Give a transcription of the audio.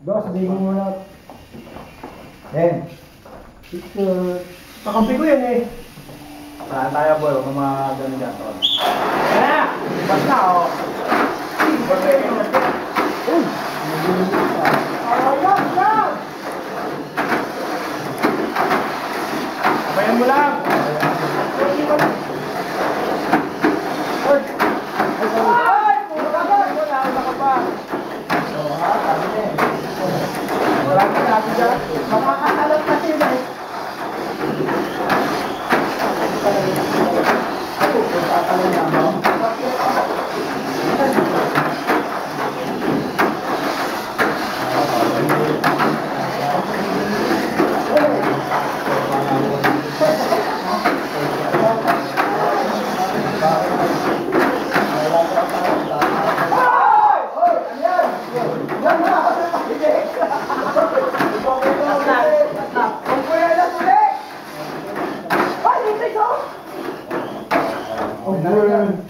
Dos, sabihin mo muna. Then, kakampi ko yan eh. Saan tayo boy? Huwag mga ganun dyan. Kaya! Basta o. Basta yun. Uy! Ayun! Yan! Abayan mo lang! Ay! Puro ka ba? Wala ka pa. Wala ka sabi dyan. Makakatalap kasi na eh. Oh,